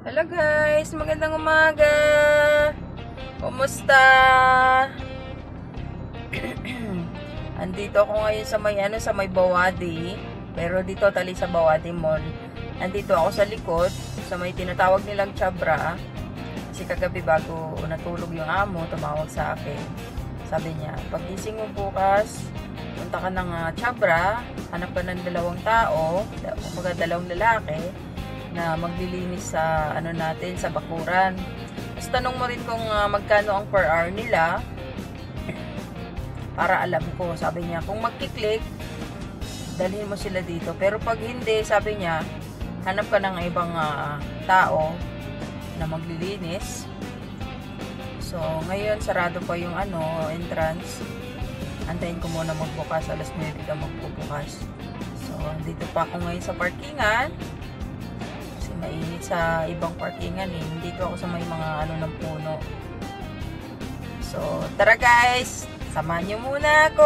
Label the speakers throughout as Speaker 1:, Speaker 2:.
Speaker 1: Hello guys, magandang umaga. Kumusta? Andito ako ngayon sa may Bawadi. Pero dito tali sa Bawadi Mall. Andito ako sa likod, sa may tinatawag nilang Chabra. Kasi kagabi bago natulog yung amo, tumawag sa akin. Sabi niya, pagising mo bukas, punta ka ng Chabra, hanap ka ng dalawang tao, dalawang lalaki, na maglilinis sa natin sa bakuran. Tapos tanong mo rin kung magkano ang per hour nila para alam ko. Sabi niya, kung magkiklik, dalhin mo sila dito. Pero pag hindi, sabi niya, hanap ka ng ibang tao na maglilinis. So, ngayon sarado pa yung entrance. Antayin ko muna magbukas. Alas 9 ka magbubukas. So, dito pa ako ngayon sa parkingan. Mainit sa ibang parkingan eh. Dito ako sa may mga ng puno. So, tara guys! Samahan niyo muna ako!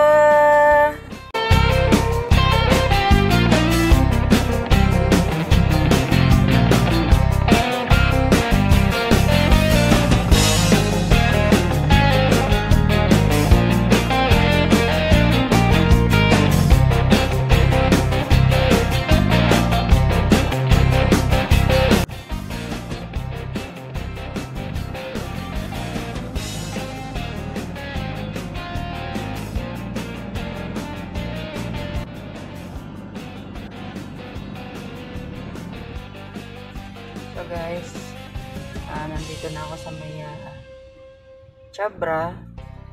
Speaker 1: So guys, nandito na ako sa may Chabra.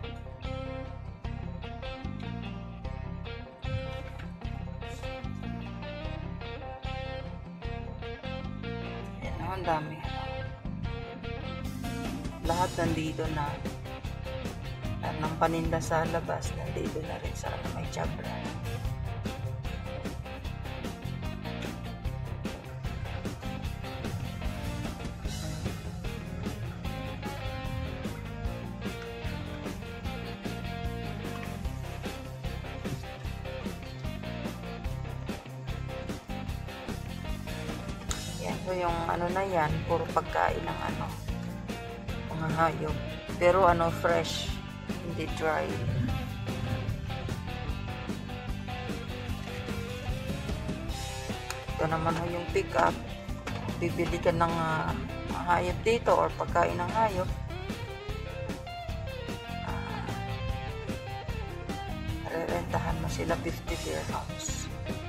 Speaker 1: Ayan, ang dami. Lahat nandito na. At ng paninda sa labas, nandito na rin sa may Chabra. So yung na yan, puro pagkain ng mga hayop. Pero fresh, hindi dry. Ito naman yung pick up. Bibili ka ng hayop dito or pagkain ng hayop. Rerentahan mo sila 50 dirhams.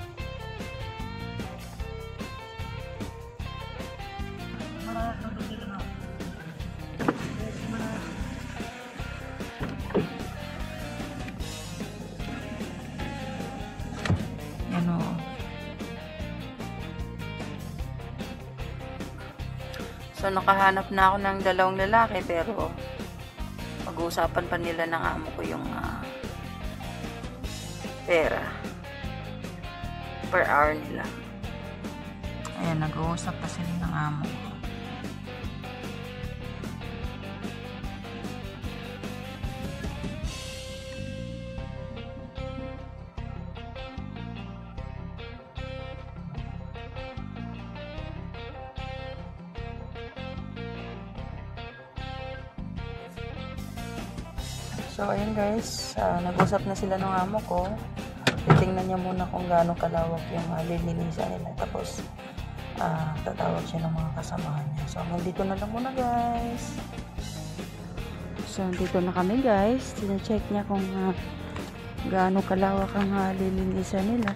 Speaker 1: So, nakahanap na ako ng dalawang lalaki pero pag-uusapan pa nila ng amo ko yung pera per hour nila. Ayan, nag-uusap pa sila ng amo ko. So, ayun guys, nag-usap na sila ng amo ko. Titingnan niya muna kung gaano kalawak yung lilinisan nila. Tapos, tatawag siya ng mga kasamahan niya. So, nandito na lang muna guys. So, dito na kami guys. Sina-check niya kung gaano kalawak ang lilinisan nila.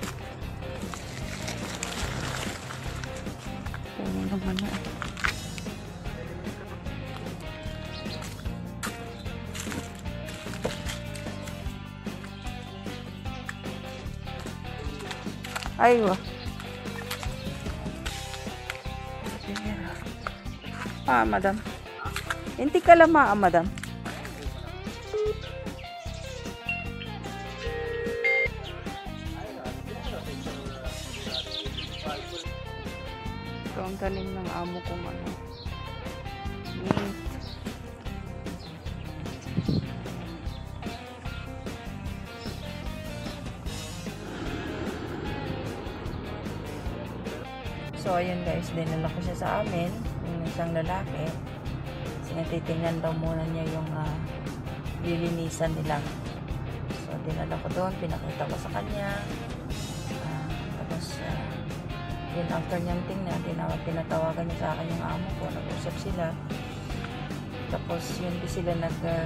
Speaker 1: Ano naman na Aywa. Madam. Hindi ka lama, madam. Ito ang galing ng amo kong So, So, ayun guys, dinala ko siya sa amin, yung isang lalaki. Kasi titingnan daw muna niya yung lilinisan nila. So, dinala ko doon, pinakita ko sa kanya. Tapos, yun, after niyang tingnan, pinatawagan niya sa akin yung amo ko, nag-usap sila. Tapos, yun, hindi sila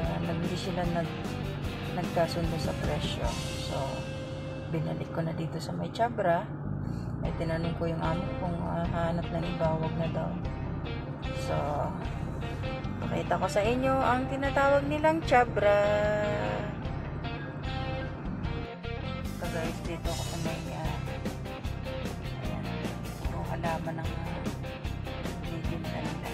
Speaker 1: nagkasundo sa presyo. So, binalik ko na dito sa may Chabra. Ay tinanong ko yung amo kung hanap ng iba, wag na daw. So, pakita ko sa inyo ang tinatawag nilang Chabra. So guys, dito ako sa may ayan, puro halaman ng bibinta nila.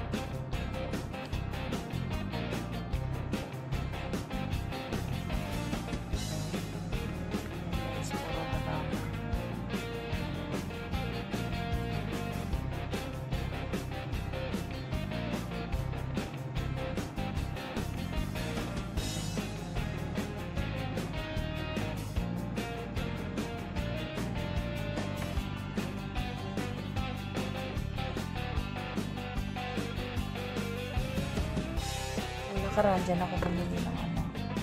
Speaker 1: Nakaraan dyan ako bumili ng ano.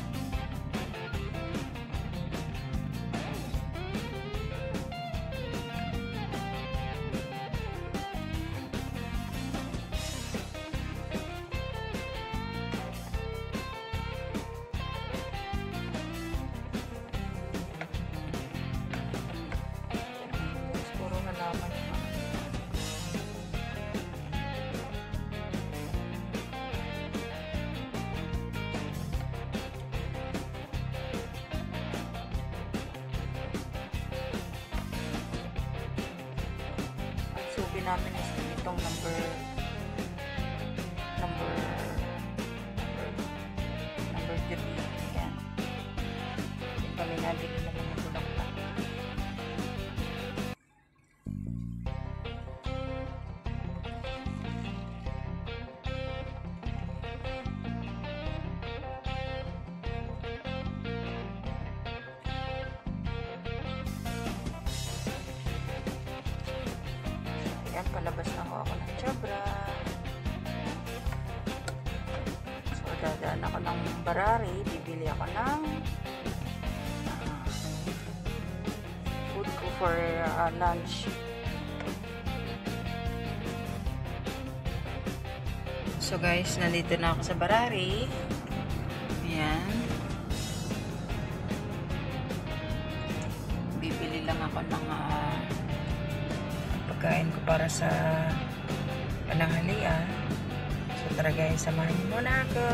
Speaker 1: Puro halaman. Subi namin is itong number 3. Yan. Yung kami nabili na mga bulak-bulak. Yan, palabas na ako ng Chabra. So, dadaan ako ng Barari. Bibili ako ng food ko for lunch. So guys, nandito na ako sa Barari. Ayan. Bibili lang ako ng pagkain ko para sa pananghalian. So tara guys, samahan niyo muna ako.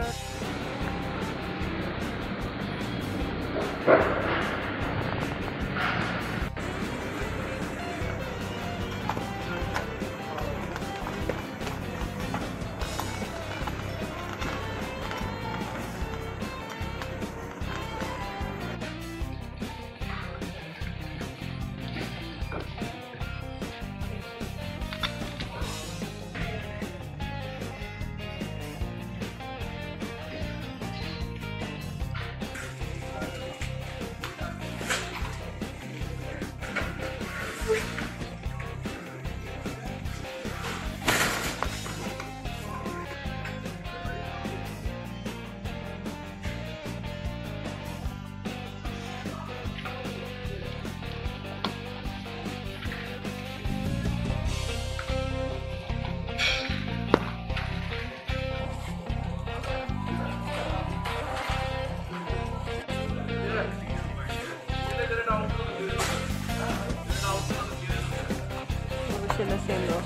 Speaker 1: Sila selos.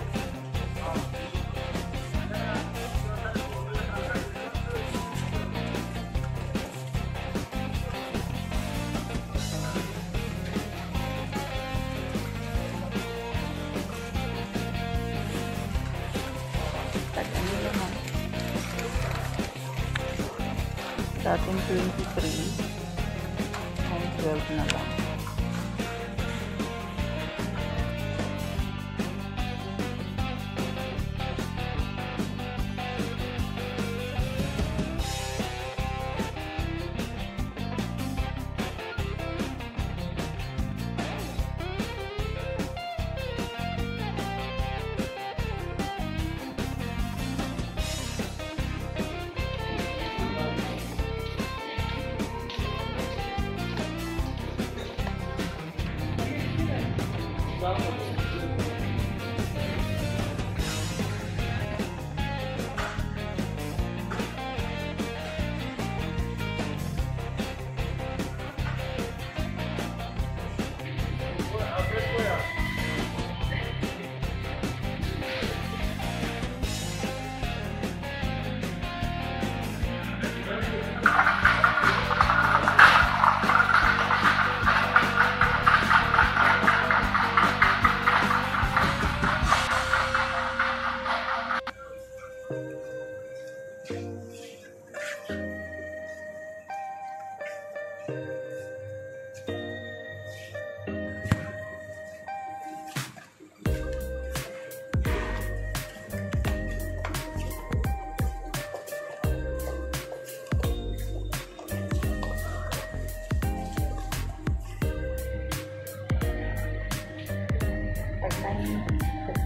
Speaker 1: Sa ating 23 ang 12 na lang.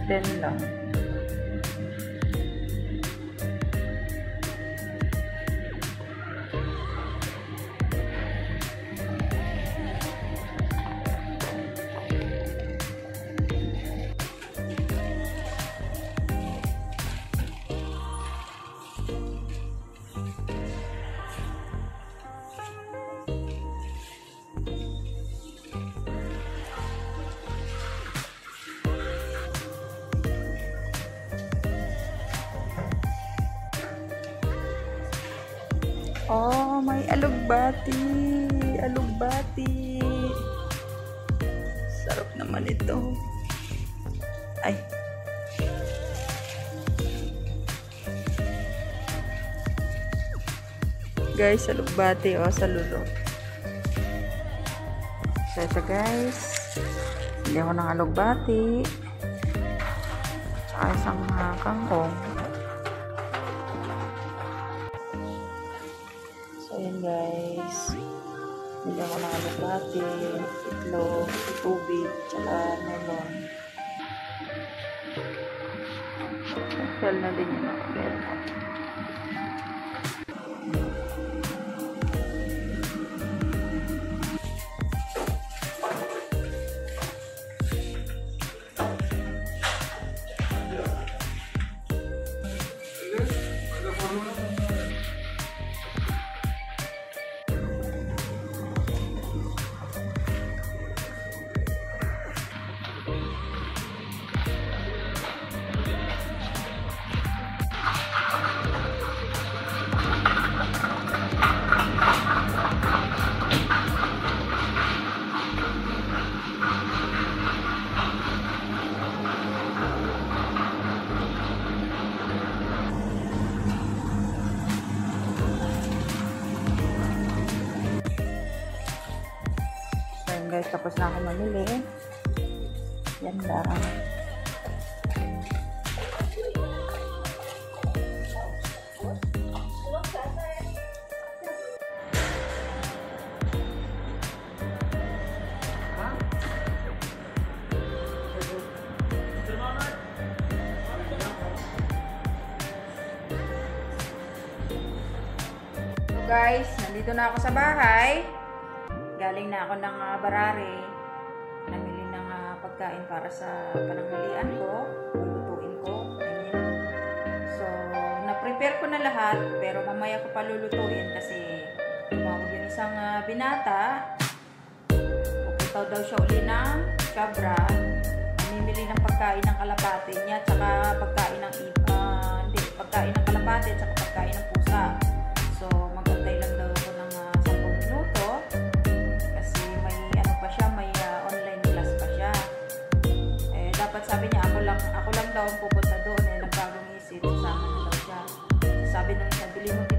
Speaker 1: 10 lang. Oh, may alugbati. Alugbati. Sarap naman ito. Ay. Guys, alugbati oh, sa lulo. So, ito guys. Hindi ako ng alugbati. Tsaka isang kangkong. So, yun guys. Hindi ako ng alugbati, itlog, tubig, tsaka melon. Shell na din yun ako. Guys, tapos na ako mamili. Yan lang. So guys, nandito na ako sa bahay. Galing na ako ng Barari. Namili ng pagkain para sa pananghalian ko. Lulutuin ko. So, na-prepare ko na lahat. Pero mamaya ko pa lulutuin kasi tumawag yung isang binata. Pupunta daw siya uli ng Cabra. Namimili ng pagkain ng kalapate niya. Tsaka pagkain ng pagkain ng kalapate tsaka pagkain ng pusa. So, magantay lang daw ako ng 10 minuto. Dapat sabi niya, ako lang daw ang pupunta doon. Nagkagong isip, sama na daw siya. Sabi nung isa, bili mo